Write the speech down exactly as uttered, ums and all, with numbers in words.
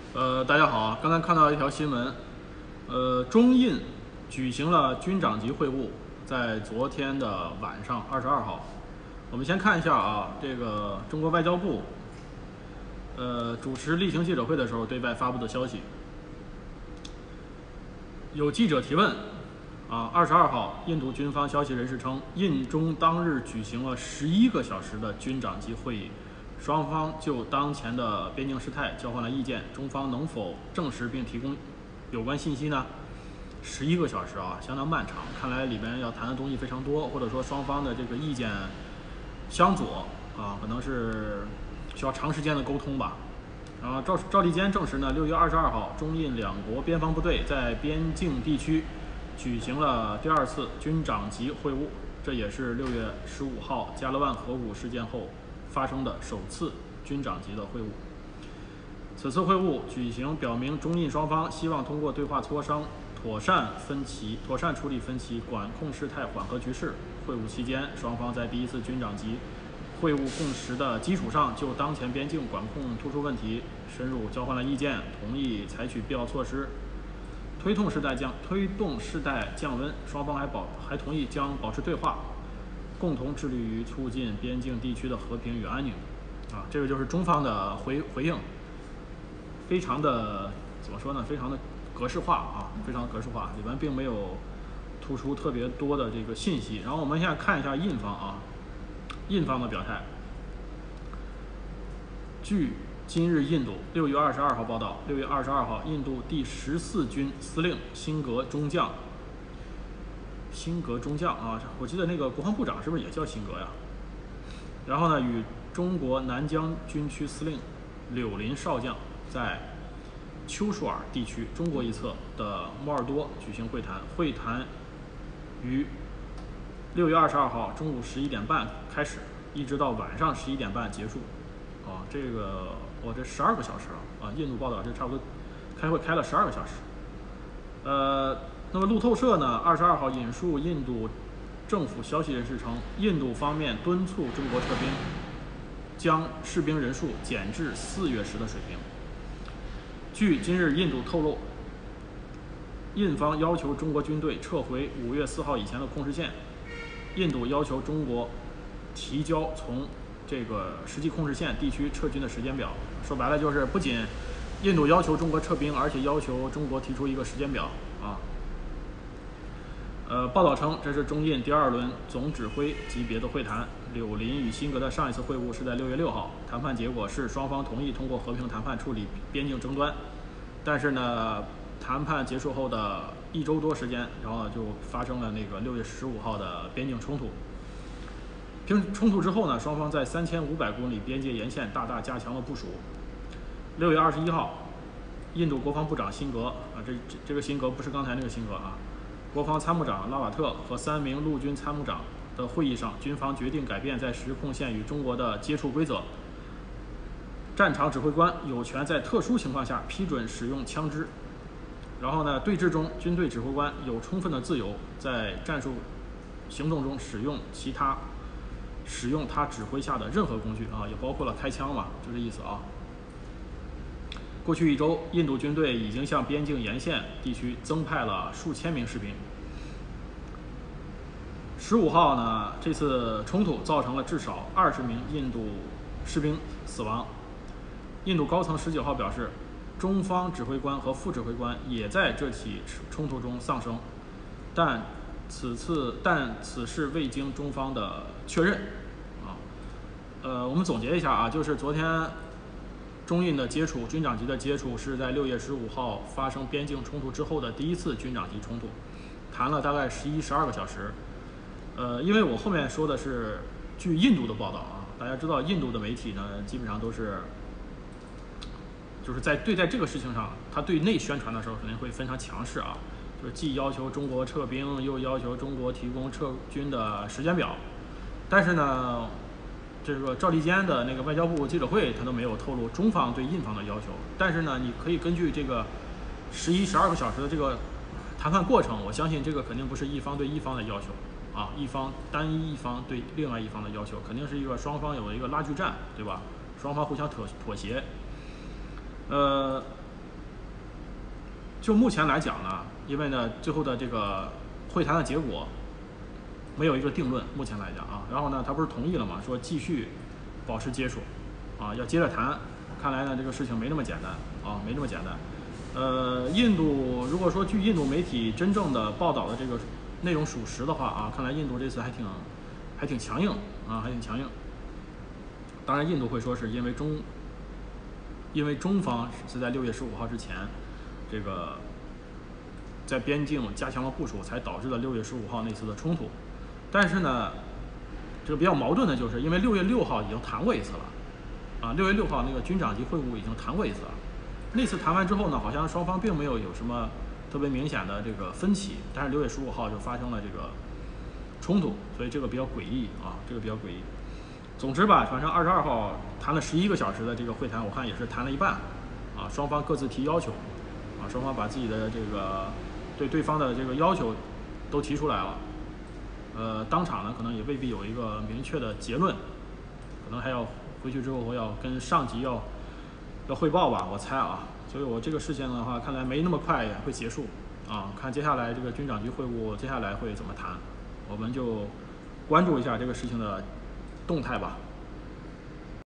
呃，大家好啊！刚才看到一条新闻，呃，中印举行了军长级会晤，在昨天的晚上二十二号。我们先看一下啊，这个中国外交部，呃，主持例行记者会的时候对外发布的消息，有记者提问，啊，二十二号，印度军方消息人士称，印中当日举行了十一个小时的军长级会议。双方就当前的边境事态交换了意见，中方能否证实并提供有关信息呢？十一个小时啊，相当漫长，看来里边要谈的东西非常多，或者说双方的这个意见相左啊，可能是需要长时间的沟通吧。然后赵赵立坚证实呢，六月二十二号，中印两国边防部队在边境地区举行了第二次军长级会晤，这也是六月十五号加勒万河谷事件后发生的首次军长级的会晤。此次会晤举行，表明中印双方希望通过对话磋商，妥善分歧、妥善处理分歧，管控事态，缓和局势。会晤期间，双方在第一次军长级会晤共识的基础上，就当前边境管控突出问题深入交换了意见，同意采取必要措施，推动事态降推动事态降温。双方还保还同意将保持对话，共同致力于促进边境地区的和平与安宁。啊，这个就是中方的回回应，非常的怎么说呢？非常的格式化啊，非常格式化，里面并没有突出特别多的这个信息。然后我们现在看一下印方啊，印方的表态。据今日印度六月二十二号报道，六月二十二号，印度第十四军司令辛格中将。辛格中将啊，我记得那个国防部长是不是也叫辛格呀？然后呢，与中国南疆军区司令柳林少将在丘舒尔地区中国一侧的摩尔多举行会谈。会谈于六月二十二号中午十一点半开始，一直到晚上十一点半结束。啊，这个我这十二个小时啊！啊，印度报道这差不多开会开了十二个小时。呃。那么路透社呢，二十二号引述印度政府消息人士称，印度方面敦促中国撤兵，将士兵人数减至四月时的水平。据今日印度透露，印方要求中国军队撤回五月四号以前的控制线，印度要求中国提交从这个实际控制线地区撤军的时间表。说白了就是，不仅印度要求中国撤兵，而且要求中国提出一个时间表啊。呃，报道称，这是中印第二轮总指挥级别的会谈。柳林与辛格的上一次会晤是在六月六号，谈判结果是双方同意通过和平谈判处理边境争端。但是呢，谈判结束后的一周多时间，然后呢就发生了那个六月十五号的边境冲突。平冲突之后呢，双方在三千五百公里边界沿线大大加强了部署。六月二十一号，印度国防部长辛格啊，这这这个辛格不是刚才那个辛格啊。国防参谋长拉瓦特和三名陆军参谋长的会议上，军方决定改变在实控线与中国的接触规则。战场指挥官有权在特殊情况下批准使用枪支。然后呢，对峙中，军队指挥官有充分的自由在战术行动中使用其他使用他指挥下的任何工具啊，也包括了开枪嘛，就这意思啊。过去一周，印度军队已经向边境沿线地区增派了数千名士兵。十五号呢，这次冲突造成了至少二十名印度士兵死亡。印度高层十九号表示，中方指挥官和副指挥官也在这起冲突中丧生，但此次但此事未经中方的确认。啊，呃，我们总结一下啊，就是昨天中印的接触，军长级的接触是在六月十五号发生边境冲突之后的第一次军长级冲突，谈了大概十一、十二个小时。呃，因为我后面说的是据印度的报道啊，大家知道印度的媒体呢，基本上都是就是在对待这个事情上，他对内宣传的时候肯定会非常强势啊，就是既要求中国撤兵，又要求中国提供撤军的时间表。但是呢，这个赵立坚的那个外交部记者会，他都没有透露中方对印方的要求。但是呢，你可以根据这个十一、十二个小时的这个谈判过程，我相信这个肯定不是一方对一方的要求啊，一方单一一方对另外一方的要求，肯定是一个双方有一个拉锯战，对吧？双方互相妥妥协。呃， 就目前来讲呢，因为呢最后的这个会谈的结果没有一个定论，目前来讲啊，然后呢他不是同意了嘛，说继续保持接触，啊要接着谈，看来呢这个事情没那么简单啊，没那么简单。呃，印度如果说据印度媒体真正的报道的这个内容属实的话啊，看来印度这次还挺还挺强硬啊，还挺强硬。当然，印度会说是因为中因为中方是在六月十五号之前，这个在边境加强了部署，才导致了六月十五号那次的冲突。但是呢，这个比较矛盾的就是，因为六月六号已经谈过一次了，啊，六月六号那个军长级会晤已经谈过一次了。那次谈完之后呢，好像双方并没有有什么特别明显的这个分歧，但是六月十五号就发生了这个冲突，所以这个比较诡异啊，这个比较诡异。总之吧，反正二十二号谈了十一个小时的这个会谈，我看也是谈了一半，啊，双方各自提要求，啊，双方把自己的这个对对方的这个要求都提出来了，呃，当场呢可能也未必有一个明确的结论，可能还要回去之后我要跟上级要要汇报吧，我猜啊，所以我这个事情的话，看来没那么快也会结束，啊，看接下来这个军长级会晤接下来会怎么谈，我们就关注一下这个事情的动态吧。